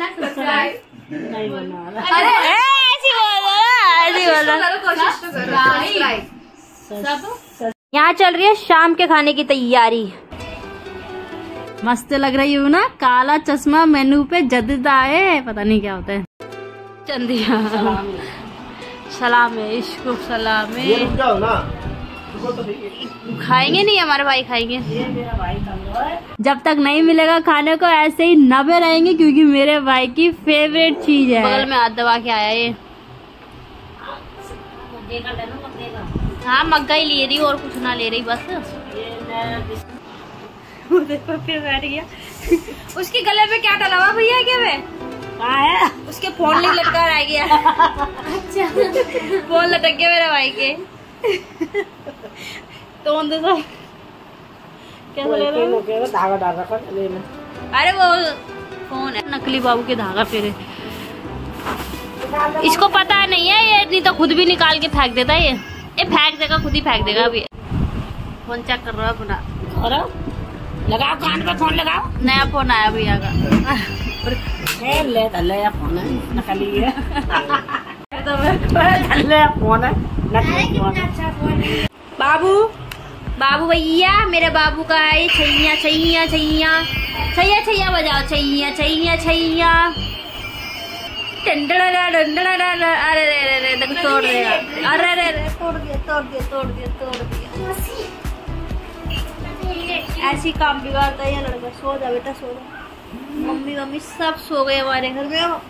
नहीं बोलना। अरे ऐसी बोल रहा। यहाँ चल रही है शाम के खाने की तैयारी। मस्त लग रही हूँ ना, काला चश्मा मेनू पे जदीद आए, पता नहीं क्या होता है। चंदिया सलाम है, इसको सलाम है। खाएंगे नहीं, हमारे भाई खाएंगे। जब तक नहीं मिलेगा खाने को ऐसे ही नबे रहेंगे, क्योंकि मेरे भाई की फेवरेट चीज है। बगल में हाथ दबा के आया ये। हाँ मग्गा ही ले रही और कुछ ना ले रही बस। फिर बैठ गया। उसके गले में क्या डला हुआ भैया? क्या है? उसके फोन लटका रह गया। अच्छा फोन लटक गया मेरे भाई के। तो कैसा ले रहा? धागा डाल रखा। अरे वो फोन है, नकली बाबू के धागा फिर। इसको पता नहीं है ये, नहीं तो खुद भी निकाल के फेंक देता है। ये फेंक देगा, खुद ही फेंक देगा। अभी फोन चेक कर रहा है अपना। लगाओ कान पे फोन लगाओ। नया फोन आया भैया का। ले फोन है नकली है। फोन है नकली। बाबू बाबू भैया, मेरे बाबू का है छैया छैया छैया छैया छैया बजाओ। छैया छैया छैया। अरे तोड़ देगा। अरे तोड़ दिया। ऐसी काम बिगाड़ता है ये लड़का। सो जा बेटा सो जा। मम्मी सब सो गए हमारे घर में।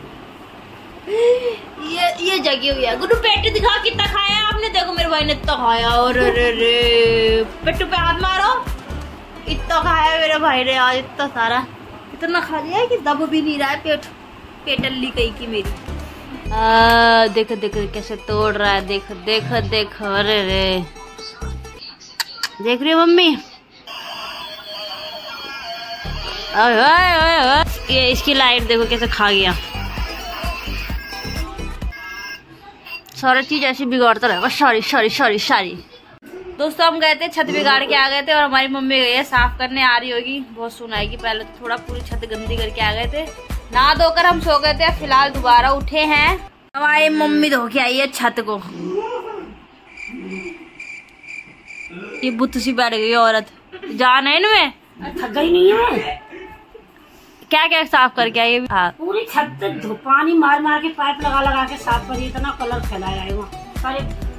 ये जगी हुई है। गुड्डू पेट दिखा कितना खाया आपने? देखो मेरे भाई ने इतना खाया। और अरे पेटू पे हाथ मारो। इतना खाया मेरे भाई ने आज, इतना सारा। इतना खा लिया है कि दब भी नहीं रहा है पेट। पेटल्ली कहीं की मेरी। देख कैसे तोड़ रहा है। देख। अरे रे देख रही हो मम्मी? ये इसकी लाइट देखो कैसे खा गया। सारी चीज ऐसी बिगाड़ता रहेगा। सॉरी दोस्तों, हम गए थे छत बिगाड़ के आ गए थे और हमारी मम्मी गई है साफ करने। आ रही होगी, बहुत सुनाएगी। पहले तो थोड़ा पूरी छत गंदी करके आ गए थे। नहा धोकर हम सो गए थे। फिलहाल दोबारा उठे हैं। हमारी मम्मी धो के आई है छत को। ये बुत सी बैठ गई औरत। जान है इनमें? थक गई नहीं है? क्या साफ करके आई? हाँ पूरी छत पानी मार के पाइप लगा के साफ करी। इतना कलर फैलाया है वहाँ सारे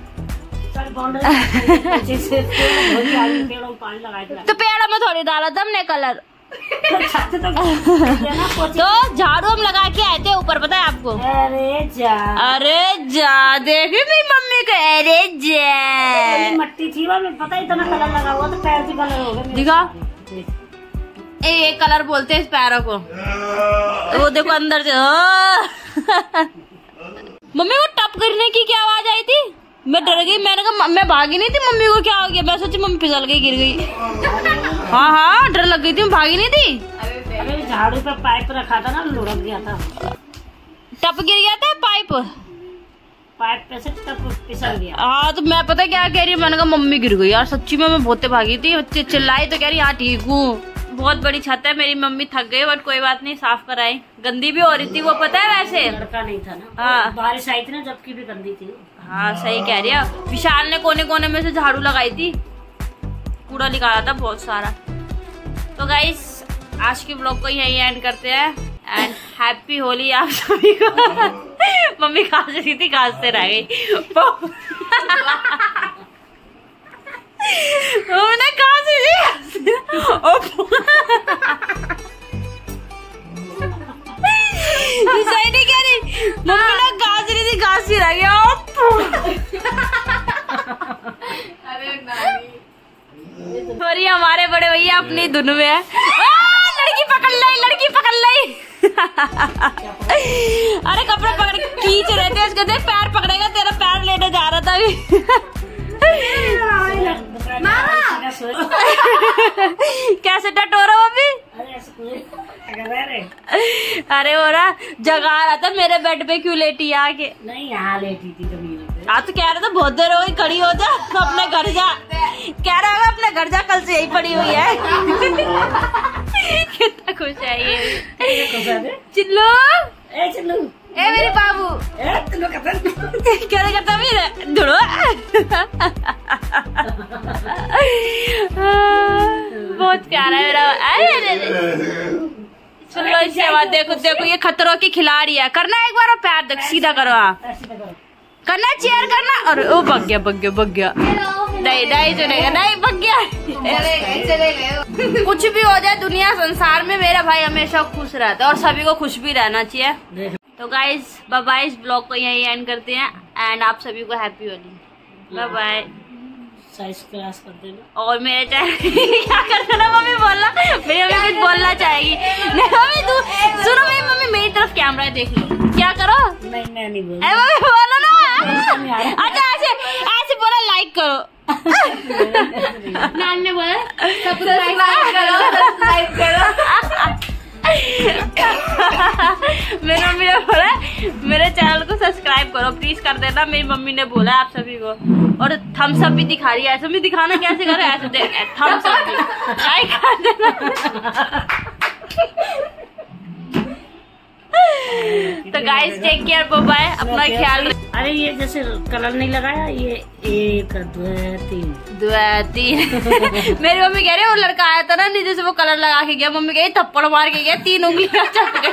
बाउंड्री से। पेड़ों में पानी लगाया तो पेड़ों में थोड़ी डाला था हमने कलर। तो झाड़ू हम लगा के आए थे ऊपर, पता है आपको? अरे जा देखी मेरी मम्मी को। अरे जा मट्टी थी वहाँ, पता इतना कलर लगा हुआ तो पैर भी कलर हो गया। दिखा ये कलर बोलते हैं इस पैरों को। वो देखो अंदर से। मम्मी को टप करने की क्या आवाज आई थी? मैं डर गई। मैंने कहा मैं भागी नहीं थी। मम्मी को क्या हो गया? मैं सोची मम्मी फिसल गई, गिर गई। हाँ डर लग गई थी। मैं भागी नहीं थी। अरे झाड़ू पे पाइप रखा था ना, लुढ़क गया था। टप गिर गया था पाइप पे से टप फिसल गया। हाँ तो मैं पता क्या कह रही है? मैंने कहा मम्मी गिर गई। यार सच्ची में मैं बहुत भागी थी। चिल्लाई तो कह रही हाँ ठीक हूँ। बहुत बड़ी छत है। मेरी मम्मी थक गई बट कोई बात नहीं, साफ कराई। गंदी भी हो रही थी वो, पता है वैसे। लड़का नहीं था ना। हाँ बारिश आई थी ना, जबकि भी गंदी थी। हाँ सही कह रही है। विशाल ने कोने कोने में से झाड़ू लगाई थी, कूड़ा निकाला था बहुत सारा। तो गाइस आज के ब्लॉग को यहीं एंड करते हैं। एंड हैप्पी होली आप सभी को। मम्मी खांस रही थी, खांसते रह गई। मैंने कहा सही नहीं कह रही। मम्मी ने घास रही थी, घास ही रह गया। सॉरी हमारे बड़े भैया अपनी धुन में है। लड़की पकड़ ली। अरे कपड़े पकड़ खींच रहे थे उसके। देख पैर पकड़ेगा, तेरा पैर लेने जा रहा था अभी। कैसे टटोरा अभी? अरे हो रहा जगा रहा था मेरे बेड पे। क्यों लेटी आके? नहीं यहाँ लेटी थी जमीन पे। तो कह रहा था बहुत देर हो गई, खड़ी हो जा तो अपने घर जा। कह रहा है अपने घर जा, कल से यही पड़ी हुई है। कितना खुश है ये। चिल्लू चिल्लू ए मेरे बाबू क्या करता मेरा धुड़ो। बहुत प्यारा है मेरा। चलो इससे आवाज देखो देखो ये खतरों की खिलाड़ी है। करना एक बार पैर देख सीधा करो करना चेयर करना। और ओ भग गया नहीं चलेगा नहीं भग गया। कुछ भी हो जाए दुनिया संसार में मेरा भाई हमेशा खुश रहता है और सभी को खुश भी रहना चाहिए। तो गाइज बाय बाय। इस ब्लॉग को यहीं एंड करते हैं एंड आप सभी को happy Holi. Bye bye. Subscribe कर देना और मेरे चैनल क्या कर देना। मम्मी बोलना मेरी मम्मी कुछ बोलना चाहेगी। नहीं मम्मी तू सुनो मेरी मम्मी मेरी तरफ कैमरा देख लो। क्या करो नहीं बोल मम्मी बोलो ना। अच्छा ऐसे बोला लाइक करो। नान ने बोला सब्सक्राइब करो। मेरी मम्मी ने बोला मेरे चैनल को सब्सक्राइब करो प्लीज कर देना। मेरी मम्मी ने बोला आप सभी को। और थम्स अप भी दिखा रही है। ऐसे भी दिखाना कैसे करो ऐसे दे थम्स अप भी लाइक कर देना। तो guys take care bye bye. अपना ख्याल। अरे ये जैसे कलर नहीं लगाया ये 1 2 3 मेरी मम्मी कह रही है वो लड़का आया था ना नीचे से वो कलर लगा के गया। मम्मी कह रही थप्पड़ मार के गया 3 उंगलियां चढ़ गई।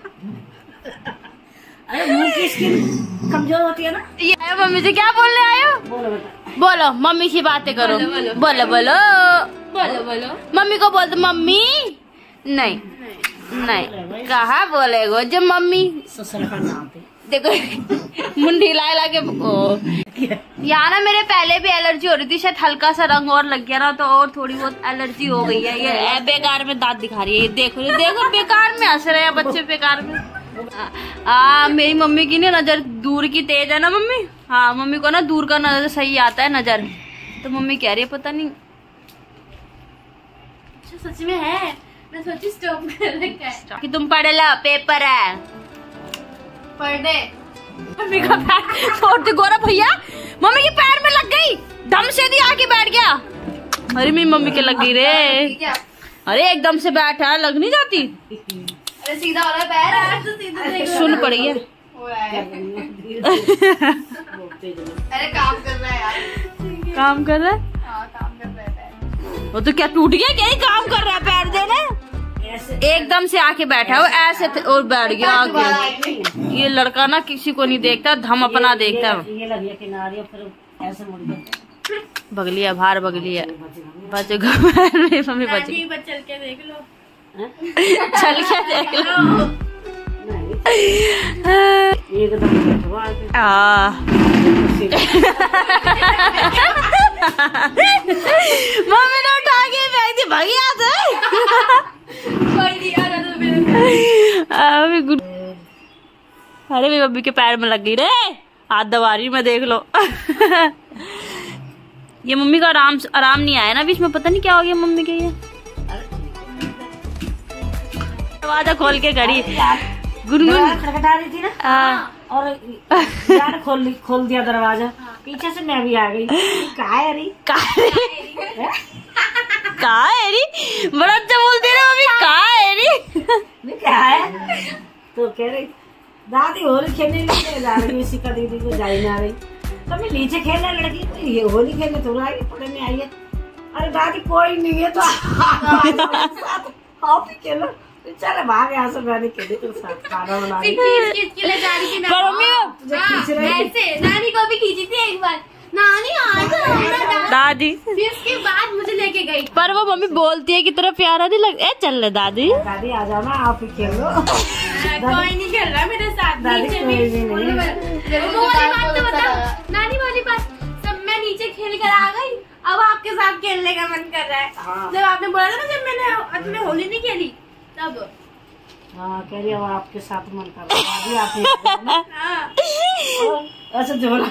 अरे मुंह की स्किन कमजोर होती है ना। ये मम्मी से क्या बोलने आए हो? बोलो मम्मी की बातें करो। बोलो मम्मी को बोल दो। मम्मी नहीं कहा बोलेगो जब मम्मी ससुर का नाम पे देखो मुंडी ला के यहाँ ना मेरे पहले भी एलर्जी हो रही थी। शायद हल्का सा रंग और लग गया ना तो और थोड़ी बहुत एलर्जी हो गई है। ये बेकार में दांत दिखा रही है। ये देखो बेकार में हंस रहे हैं बच्चे बेकार में। मेरी मम्मी की ना नजर दूर की तेज है ना मम्मी। हाँ मम्मी को ना दूर का नजर सही आता है नजर। तो मम्मी कह रही है पता नहीं सच में है। मैं सोची स्टॉप कर रखा है कि तुम पढ़े ला पेपर है पढ़ दे। मम्मी का पैर छोड़ गोरा भैया मम्मी के पैर में लग गई। दम से दी आके बैठ गया। अरे मेरी मम्मी के लग गई रे। अरे एकदम से बैठा लग नहीं जाती। अरे सीधा हो रहा है पैर तो सीधा सुन पड़ी है। अरे काम कर रहा है यार। काम कर रहा है। हाँ काम कर रहा है पैर। वो तो क्या टूट गया क्या ही काम कर रहा है पैर देने। एकदम से आके बैठा है वो ऐसे और बैठ गया आगे। ये लड़का ना किसी को नहीं देखता धम अपना देखता। ये लगी किनारे फिर ऐसे मुड़ गया। बगली है बाहर बगली है बच मम्मी बच चल के देख लो। चल के देख लो। एकदम मम्मी ने उठा के फेंक दी भगिया से। अरे मेरी मम्मी के पैर में लग गई रे। हाथ दबा रही मैं देख लो। ये मम्मी का आराम नहीं आया ना बीच में। पता नहीं क्या हो गया मम्मी के। ये दरवाजा खोल के करी गुनगुन खटखटा रही थी ना। और यार खोल दिया दरवाजा। पीछे से मैं भी आ गई। कहा है अरे बड़ा अच्छा बोलती है मम्मी। कहा है क्या है तो कह रही दादी होली खेलने जा रही इसी का दीदी को जाई ना रही तो मैं नीचे खेलने लड़की ये होली खेलने थोड़ा आई पढ़े में आई है। अरे दादी कोई नहीं है तो आप ही खेलो। चले भाग यहाँ से मैंने खेली तो साथ खाना बना नानी को भी खींची थी एक बार। नानी दादी फिर उसके बाद मुझे लेके गई। पर वो मम्मी बोलती है कि तेरा प्यारा नहीं लग। चल ले दादी आ जाओ ना आप ही खेलो। कोई नहीं खेल रहा मेरे साथ। नीचे नानी वाली बात सब मैं नीचे खेल कर आ गई। अब आपके साथ खेलने का मन कर रहा है। जब आपने बोला था ना जब मैंने होली नहीं खेली तब। हाँ कह रही अब आपके साथ मन कर रहा है। ऐसे जोरा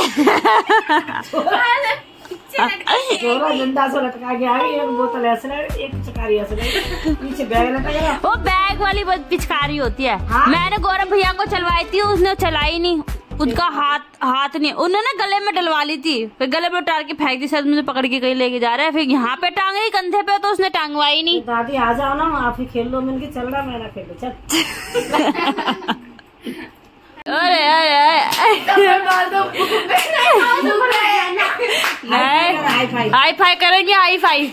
डंडा से लटका के आ गई। एक बोतल ऐसे लगी एक पिचकारी ऐसे लगी पीछे बैग लटक गया। वो बैग वाली पिचकारी होती है। हाँ? मैंने गौरव भैया को चलवाई थी उसने चलाई नहीं। उसका हाथ नहीं, उन्होंने गले में डलवा ली थी, फिर गले में उतार के फेंक दी, शायद मुझे पकड़ के कहीं लेके जा रहा है, फिर यहाँ पे टांग रही कंधे पे, तो उसने टांगवाई नहीं। दादी आ जाओ ना, आप ही खेल लो। मैंने चल रहा, मैं ना खेलो, चल। अरे हाई फाई करेंगे, हाई फाई।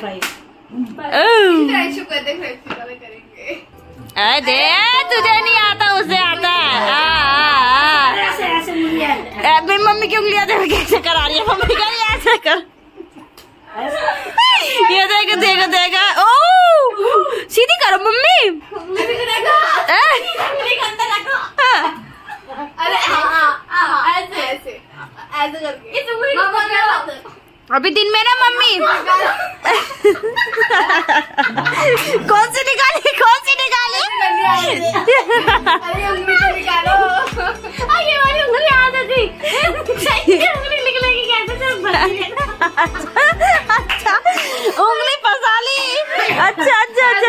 अरे दे, तुझे नहीं आता, उसे आता है। मेरी मम्मी की उंगलियां देख कैसे करा रही है, मम्मी का ऐसे कर। ये देखो देखो देखो, ओ सीधी करो मम्मी। अरे ऐसे ऐसे ऐसे करके अभी दिन में ना मम्मी। कौन सी निकाली, कौन सी निकाली? अरे उंगली तो निकालो। ये वाली उंगली आदत थी, उंगली निकलेगी कैसे? अच्छा उंगली फंसा ली। अच्छा अच्छा अच्छा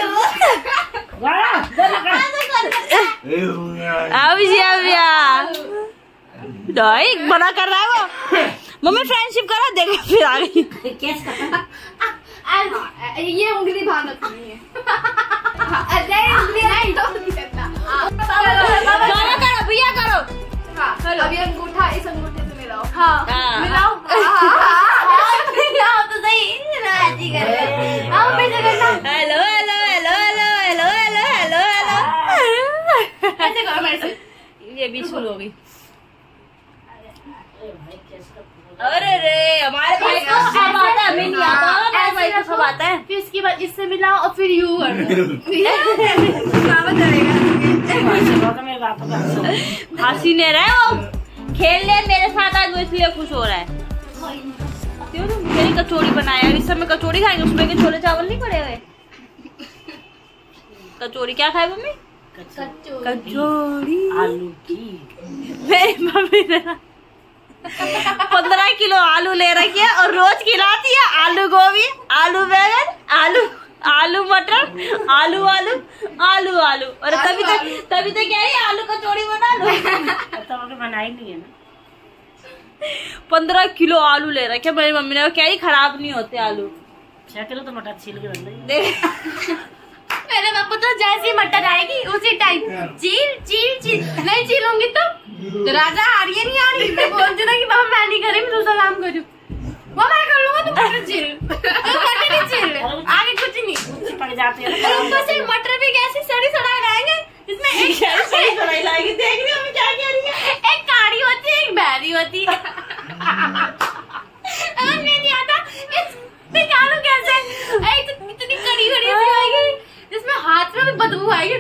नहीं बना कर रहा है वो। मम्मी फ्रेंडशिप करा, देखो फिर आ गई। ये उंगली भाग रखनी है। करो भैया करो। अभी अंगूठा इस अंगूठे से मिलाओ। हाँ मिलाओ मिलाओ तो सही। Hello hello hello hello hello hello hello hello. ऐसे करो मेरे से। ये भी शुरू हो गई। अरे रे हमारे भाई को सब आता है, हमें नहीं आता। हमारे भाई को सब आता है। फिर इसके बाद इससे मिलाओ और फिर यू हंसी नहीं रहा है वो, खेल ले मेरे साथ आज, वो इसलिए खुश हो रहा है। क्यों मेरी कचौड़ी बनाया, इस समय कचौड़ी खाएंगे, उसमें के छोले चावल नहीं पड़े हुए। कचौड़ी क्या खाए मम्मी? कचौड़ी आलू की। मेरी मम्मी ने 15 किलो आलू ले रखी है और रोज खिलाती है। आलू गोभी, आलू बैंगन, आलू मटर, आलू आलू आलू आलू। और तभी तो कह रही आलू कचौड़ी बना लो। तो बनाई नहीं है ना। 15 किलो आलू ले रखे मेरी मम्मी ने, कह रही खराब नहीं होते आलू। 6 किलो तो मटर छील के बन रही। मेरे पापा तो जैसी मटर आएगी उसी टाइम चील चील चील। नहीं चीलूंगी तो राजा आ रही है नहीं आ रही, मैं बोलती ना कि पापा मैं नहीं करी, मैं दूसरा काम करूँ, वो मैं कर लूंगा। तो मटर चील, मटर नहीं चील, आगे कुछ नहीं। पक जाती है। ऊपर से मटर भी कैसी सड़ी सड़ाई लाएंगे, इसमें एक सड़ी सड़ाई लाएगी। देख रही हो क्या कह रही है? एक काड़ी होती है, एक बहरी होती है। अगर नहीं आता इसमें निकालू कैसे? एक तो इतनी कड़ी कड़ी सी आएगी, जिसमें हाथ में भी बदबू आएगी।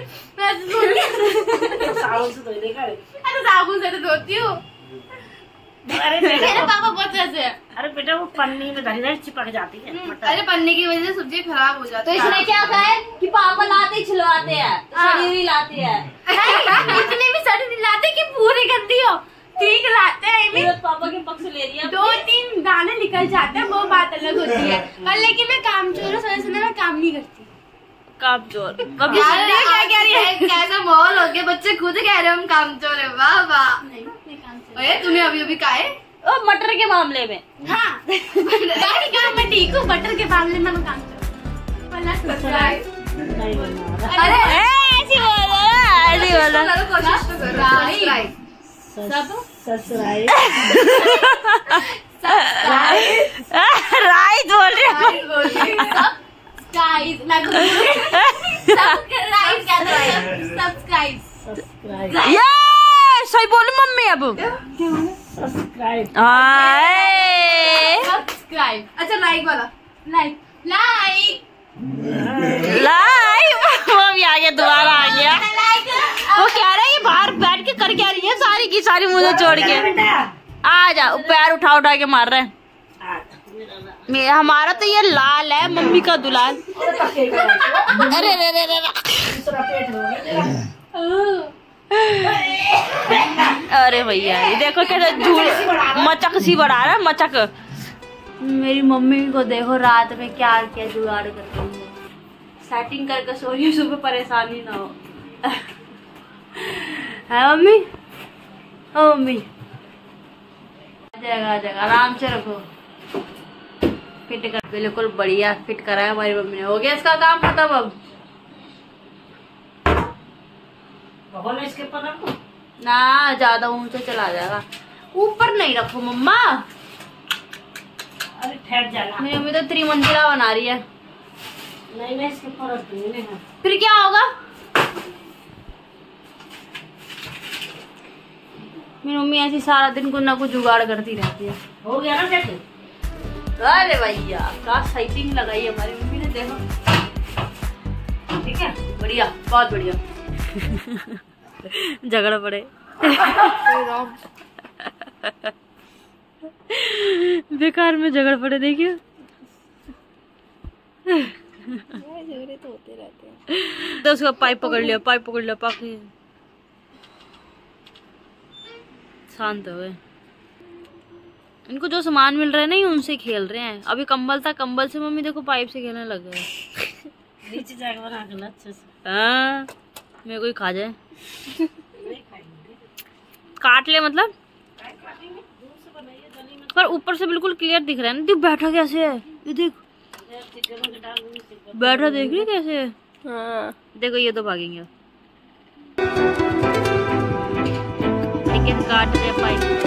साबुन से धो देगा। अरे साबुन से तो धोती हूँ। अरे मेरे पापा बहुत ऐसे है। अरे बेटा वो पन्नी में धरी चिपक जाती है। अरे पन्नी की वजह से सब्जी खराब हो जाती है। तो इसने क्या कहा है कि पापा लाते ही छिलवाते हैं, शरीर ही लाते हैं। इतनी भी सड़ी नहीं लाते कि पूरी गंदी हो, ठीक लाते हैं। पापा के पक्ष ले लिया, 2-3 दाने निकल जाते हैं, वो बात अलग होती है। पर लेकिन मैं कामचोर हूँ, समय समय मैं काम नहीं करती। कामचोर क्या कह रही है? कैसा माहौल हो गया, बच्चे खुद कह रहे हैं हम कामचोर है। वाह वाह। तूने अभी अभी कहा है मटर के मामले में। हाँ मैं ठीक हूँ, मटर के मामले में मैं कामचोर। अरे ऐसी बोलो, ऐसी बोलो। कोशिश तो करो। राइट बोल रही हूँ। सही बोली मम्मी। अब सब्सक्राइब। अच्छा लाइक वाला, लाइक वो भी आ गया, दोबारा आ गया। वो कह रहा है ये बाहर बैठ के कर क्या रही है, सारी की सारी मुझे छोड़ के। आ जा, पैर उठा उठा के मार रहे हैं। हमारा तो ये लाल है, मम्मी का दुलाल। अरे रे रे रे अरे भैया ये देखो कैसे मचक सी बढ़ा रहा है, मचक। मेरी मम्मी को देखो रात में क्या क्या जुगाड़ करती है, सेटिंग करके सो रही, सुबह परेशानी ना हो। है मम्मी? ओ मम्मी आ जाएगा आराम से रखो। फिट कर बिल्कुल बढ़िया फिट करा है हमारी मम्मी ने। हो गया इसका काम खत्म अब। इसके ऊपर रखो ना ज्यादा ऊंचा चला जाएगा। ऊपर नहीं रखो मम्मा। अरे ठहर जाना। मेरी मम्मी तो त्रिमंजिला बना रही है। नहीं इसके ऊपर रख दूंगी। फिर क्या होगा? मेरी मम्मी ऐसी सारा दिन कुछ ना कुछ जुगाड़ करती रहती है। हो गया ना देखो। अरे भैया क्या साइटिंग लगाई है हमारी मम्मी ने, देखो। ठीक है बढ़िया बहुत बढ़िया। झगड़ा पड़े बेकार में झगड़ पड़े। देखिए झगड़े तो होते रहते हैं। तो उसका पाइप पकड़ लिया पाके शांत हो गए। इनको जो सामान मिल रहा है ना उनसे खेल रहे हैं। अभी कंबल था, कंबल से मम्मी देखो पाइप से खेलने लग गए। नीचे जाकर बना कर अच्छे से। हाँ मेरे को ही खा जाए। काट ले मतलब, पर ऊपर से बिल्कुल क्लियर दिख रहा है ना। देख बैठा कैसे है, ये देख बैठा, देख रही कैसे है। हाँ देखो ये तो भागेंगे। काट दे पाइप।